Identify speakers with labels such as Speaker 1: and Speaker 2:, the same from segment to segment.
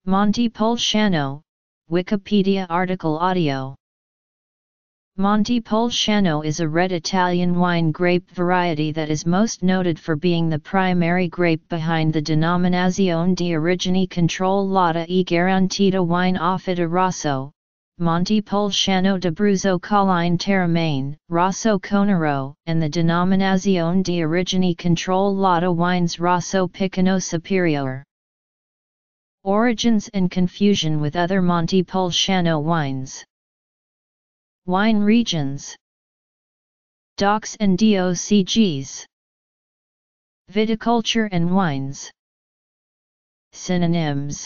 Speaker 1: Montepulciano, Wikipedia article audio. Montepulciano is a red Italian wine grape variety that is most noted for being the primary grape behind the Denominazione di Origine Controllata e Garantita wine Affida Rosso, Montepulciano d'Abruzzo Colline Terramane, Rosso Conero, and the Denominazione di Origine Controllata wines Rosso Picano Superiore. Origins and confusion with other Montepulciano wines. Wine regions. DOCs and DOCGs. Viticulture and wines. Synonyms.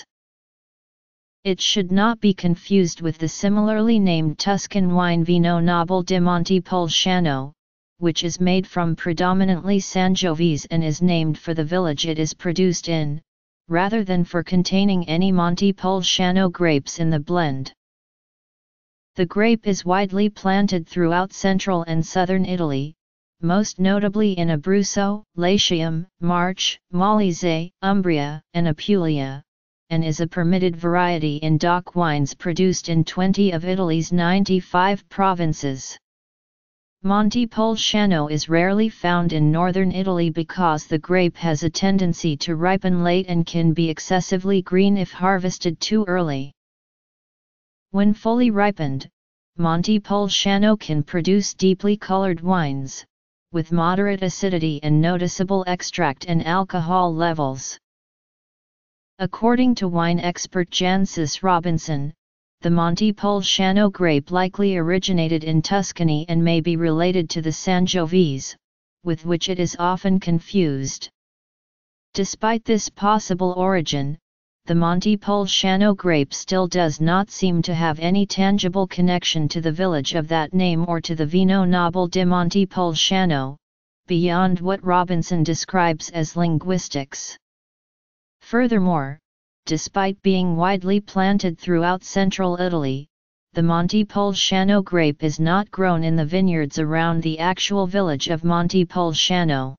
Speaker 1: It should not be confused with the similarly named Tuscan wine Vino Nobile di Montepulciano, which is made from predominantly Sangiovese and is named for the village it is produced in, rather than for containing any Montepulciano grapes in the blend. The grape is widely planted throughout central and southern Italy, most notably in Abruzzo, Latium, Marche, Molise, Umbria, and Apulia, and is a permitted variety in DOC wines produced in 20 of Italy's 95 provinces. Montepulciano is rarely found in northern Italy because the grape has a tendency to ripen late and can be excessively green if harvested too early. When fully ripened, Montepulciano can produce deeply colored wines, with moderate acidity and noticeable extract and alcohol levels. According to wine expert Jancis Robinson, the Montepulciano grape likely originated in Tuscany and may be related to the Sangiovese, with which it is often confused. Despite this possible origin, the Montepulciano grape still does not seem to have any tangible connection to the village of that name or to the Vino Nobile di Montepulciano, beyond what Robinson describes as linguistics. Furthermore, despite being widely planted throughout central Italy, the Montepulciano grape is not grown in the vineyards around the actual village of Montepulciano.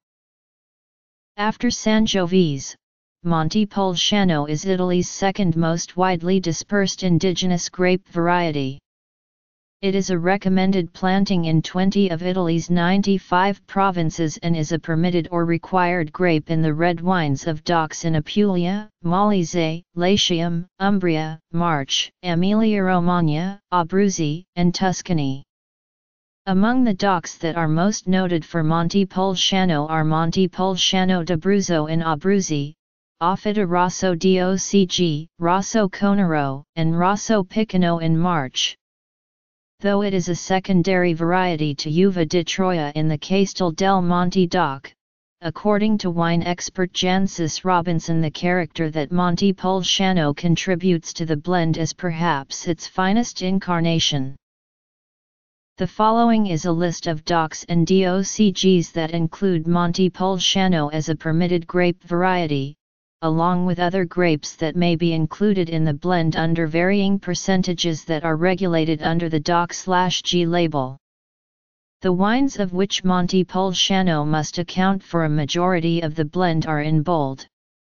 Speaker 1: After Sangiovese, Montepulciano is Italy's second most widely dispersed indigenous grape variety. It is a recommended planting in 20 of Italy's 95 provinces and is a permitted or required grape in the red wines of DOCs in Apulia, Molise, Latium, Umbria, Marche, Emilia-Romagna, Abruzzi, and Tuscany. Among the DOCs that are most noted for Montepulciano are Montepulciano d'Abruzzo in Abruzzi, Affida Rosso DOCG, Rosso Conero, and Rosso Picano in Marche. Though it is a secondary variety to Uva di Troia in the Castel del Monte DOC, according to wine expert Jancis Robinson, the character that Montepulciano contributes to the blend is perhaps its finest incarnation. The following is a list of DOCs and DOCGs that include Montepulciano as a permitted grape variety, along with other grapes that may be included in the blend under varying percentages that are regulated under the DOC/G label. The wines of which Montepulciano must account for a majority of the blend are in bold.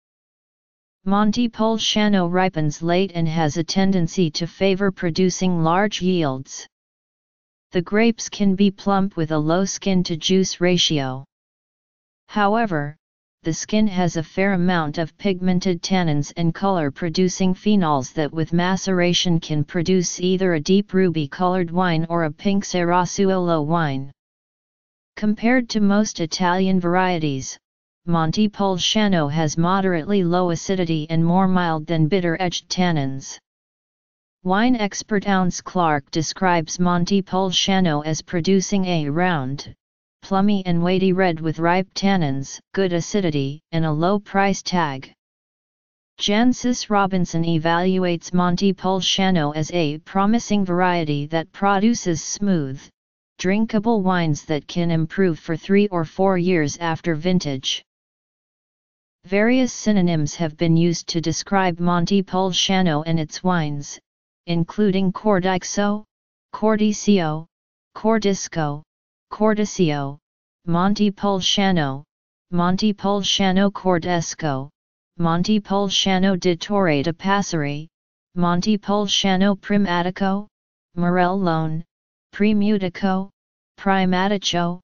Speaker 1: Montepulciano ripens late and has a tendency to favor producing large yields. The grapes can be plump with a low skin-to-juice ratio. However, the skin has a fair amount of pigmented tannins and color-producing phenols that with maceration can produce either a deep ruby-colored wine or a pink Cerasuolo wine. Compared to most Italian varieties, Montepulciano has moderately low acidity and more mild than bitter-edged tannins. Wine expert Ounce Clark describes Montepulciano as producing a round, plummy and weighty red with ripe tannins, good acidity, and a low price tag. Jancis Robinson evaluates Montepulciano as a promising variety that produces smooth, drinkable wines that can improve for 3 or 4 years after vintage. Various synonyms have been used to describe Montepulciano and its wines, including Cordicso, Cordicio, Cordisco, Cordicio, Montepulciano, Montepulciano Cordesco, Montepulciano di Torre de Passeri, Montepulciano Primatico, Morellone, Primutico, Primatico,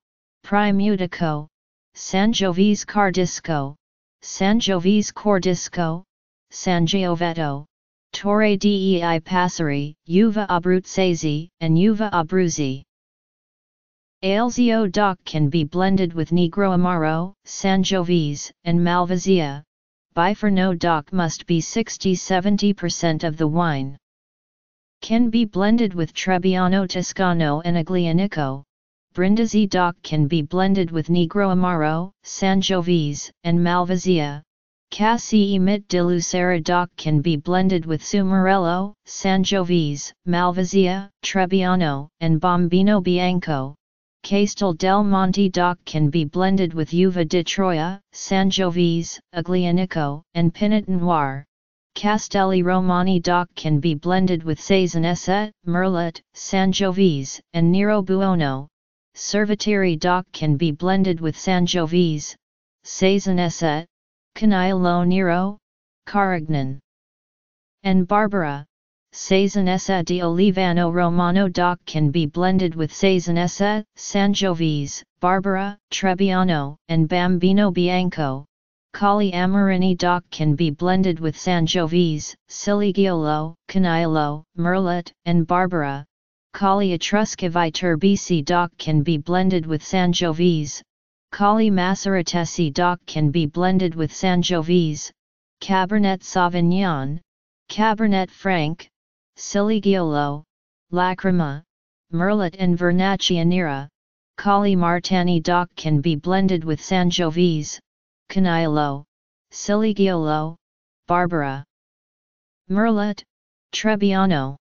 Speaker 1: Sangiovese Cardisco, Sangiovese Cordisco, Sangioveto, Torre dei Passeri, Uva Abruzzese, and Uva Abruzzi. Alzio DOC can be blended with Negro Amaro, Sangiovese, and Malvasia. Biferno DOC must be 60–70% of the wine. Can be blended with Trebbiano Toscano and Aglianico. Brindisi DOC can be blended with Negro Amaro, Sangiovese, and Malvasia. Cassi Emit di Lucera DOC can be blended with Sumarello, Sangiovese, Malvasia, Trebbiano, and Bombino Bianco. Castel del Monte DOC can be blended with Uva di Troia, Sangiovese, Aglianico, and Pinot Noir. Castelli Romani DOC can be blended with Saisonese, Merlot, Sangiovese, and Nero Buono. Cerveteri DOC can be blended with Sangiovese, Saisonese, Canaiolo Nero, Carignan, and Barbera. Saisonese di Olivano Romano DOC can be blended with Saisonese, Sangiovese, Barbera, Trebbiano, and Bombino Bianco. Colli Amarini DOC can be blended with Sangiovese, Ciligiolo, Canaiolo, Merlot, and Barbera. Colli Etruscovi Turbisi DOC can be blended with Sangiovese. Colli Maceratesi DOC can be blended with Sangiovese. Cabernet Sauvignon, Cabernet Franc, Ciligiolo, Lacrima, Merlot and Vernaccia Nera. Colli Martani DOC can be blended with Sangiovese, Canaiolo, Ciligiolo, Barbera, Merlot, Trebbiano.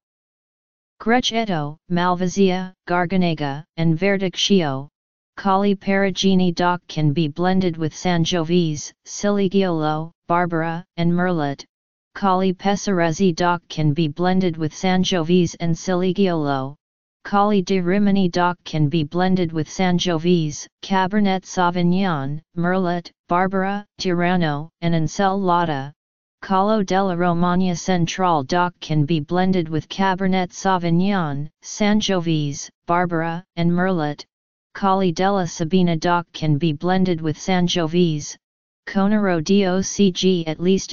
Speaker 1: Grechetto, Malvasia, Garganega, and Verdicchio. Colli Perugini DOC can be blended with Sangiovese, Ciligiolo, Barbera, and Merlot. Colli Pesaresi DOC can be blended with Sangiovese and Ciligiolo. Colli di Rimini DOC can be blended with Sangiovese, Cabernet Sauvignon, Merlot, Barbera, Tirano, and Encelada. Collo della Romagna Centrale DOC can be blended with Cabernet Sauvignon, Sangiovese, Barbera, and Merlot. Colli della Sabina DOC can be blended with Sangiovese. Conero DOCG at least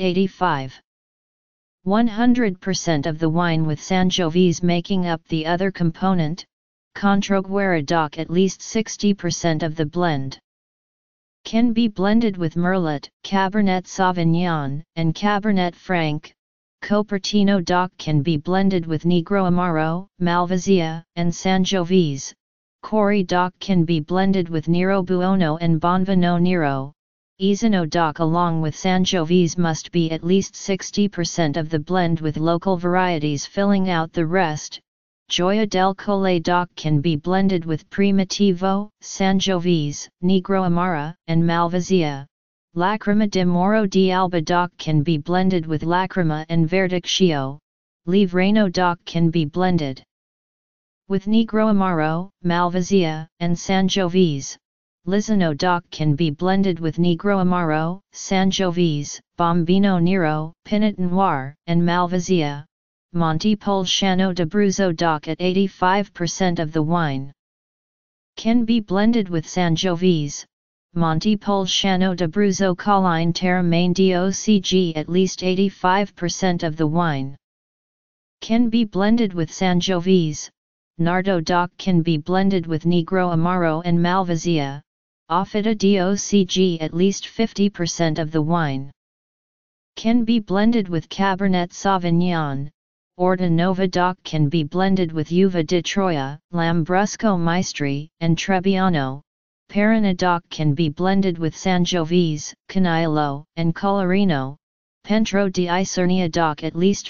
Speaker 1: 100% of the wine with Sangiovese making up the other component. Controguerra DOC at least 60% of the blend. Can be blended with Merlot, Cabernet Sauvignon, and Cabernet Franc. Copertino DOC can be blended with Negro Amaro, Malvasia, and Sangiovese. Cori DOC can be blended with Nero Buono and Bonvino Nero. Isino DOC along with Sangiovese must be at least 60% of the blend with local varieties filling out the rest. Gioia del Colle DOC can be blended with Primitivo, Sangiovese, Negro Amara, and Malvasia. Lacrima di Moro di Alba DOC can be blended with Lacrima and Verdicchio. Livreno DOC can be blended with Negro Amaro, Malvasia, and Sangiovese. Lizano DOC can be blended with Negro Amaro, Sangiovese, Bombino Nero, Pinot Noir, and Malvasia. Montepulciano d'Abruzzo DOC at 85% of the wine. Can be blended with Sangiovese. Montepulciano d'Abruzzo Colline Terramain DOCG at least 85% of the wine. Can be blended with Sangiovese. Nardo DOC can be blended with Negro Amaro and Malvasia. Offida DOCG at least 50% of the wine. Can be blended with Cabernet Sauvignon. Orta Nova DOC can be blended with Uva di Troia, Lambrusco Maestri, and Trebbiano. Parana DOC can be blended with Sangiovese, Canaiolo, and Colorino. Pentro di Isernia DOC at least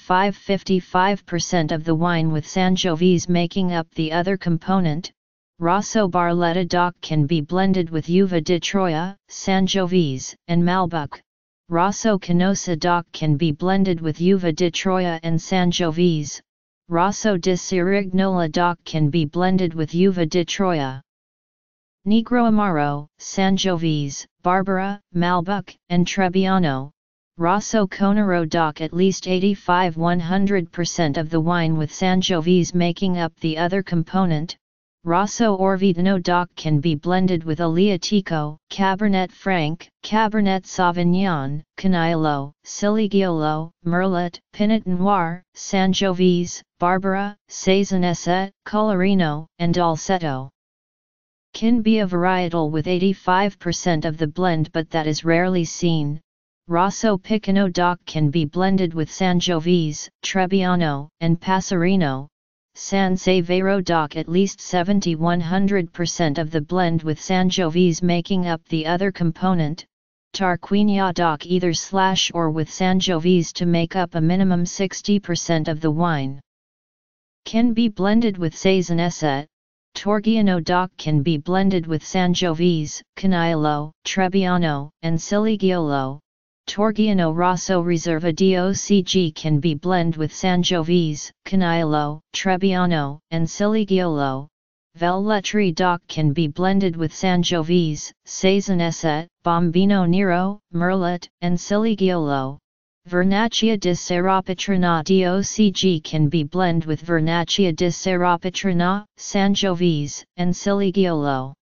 Speaker 1: 45–55% of the wine with Sangiovese making up the other component. Rosso Barletta DOC can be blended with Uva di Troia, Sangiovese, and Malbec. Rosso Canosa DOC can be blended with Uva di Troia and Sangiovese. Rosso di Cerignola DOC can be blended with Uva di Troia. Negro Amaro, Sangiovese, Barbera, Malbec, and Trebbiano. Rosso Conero DOC at least 85–100% of the wine with Sangiovese making up the other component. Rosso Orvieto DOC can be blended with Aleatico, Cabernet Franc, Cabernet Sauvignon, Canaiolo, Siligiolo, Merlot, Pinot Noir, Sangiovese, Barbera, Saisonese, Colorino, and Dolcetto. Can be a varietal with 85% of the blend, but that is rarely seen. Rosso Picano DOC can be blended with Sangiovese, Trebbiano, and Passarino. Sansevero DOC at least 70–100% of the blend with Sangiovese making up the other component. Tarquinio DOC either / or with Sangiovese to make up a minimum 60% of the wine. Can be blended with Saisonese. Torgiano DOC can be blended with Sangiovese, Canaiolo, Trebbiano, and Siligiolo. Torgiano Rosso Riserva DOCG can be blended with Sangiovese, Canaiolo, Trebbiano, and Siligiolo. Velletri DOC can be blended with Sangiovese, Saisonese, Bombino Nero, Merlot, and Siligiolo. Vernaccia di Serapetrina DOCG can be blended with Vernaccia di Serapetrina, Sangiovese, and Siligiolo.